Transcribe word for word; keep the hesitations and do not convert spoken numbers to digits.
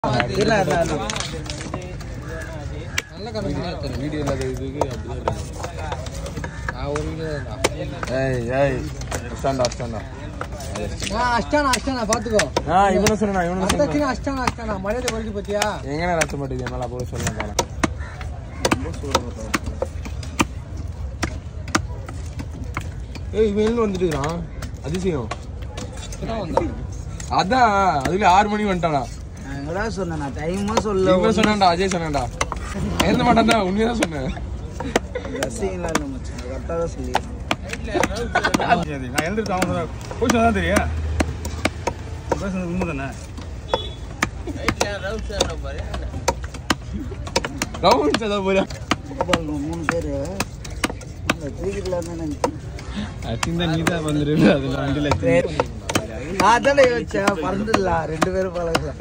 இல்ல இல்ல இல்ல நல்ல கமெண்ட் எடுத்து வீடியோ இல்ல இதுக்கு அப்படியே நான் ஒரு வீடியோ தான் ஏய் ஏய் அஷ்டானா அஷ்டானா நான் அஷ்டானா அஷ்டானா பாத்துக்கோ நான் இவன சொன்னா இவன சொன்னா அஷ்டானா அஷ்டானா அஷ்டானா மரியாதை வருது பத்தியா எங்கன ரத்த மாட்டீங்க மேல போய் சொல்லலாம் பாரு ரொம்ப சூடா ஏய் இவன் வந்துட்டான் அதிசயம் அதான் அதுல ஆறு மணி வந்துட்டானா என்னடா சொன்ன நான் டைமா சொல்ல இவன் சொன்னான்டா அஜய் சொன்னான்டா எழுத மாட்டான்டா உண்மையா தான் சொன்னேன் ரசிகங்களா இல்ல மச்சான் கரெக்ட்டா தான் சொல்லிருக்கேன் நான் எழுந்திருச்சு அவங்க போய் சொன்னா தெரியும் பேசுறது உண்மைதானே ரவுண்ட் சதா போறா மூணு பேரு கிரிக்கெட்ல இருந்தா அத்திந்த நீதா வந்துருங்க அதுல வண்டில அதான் யோசிச்சேன் பறந்துடலாம் ரெண்டு பேரும் பழகலாம்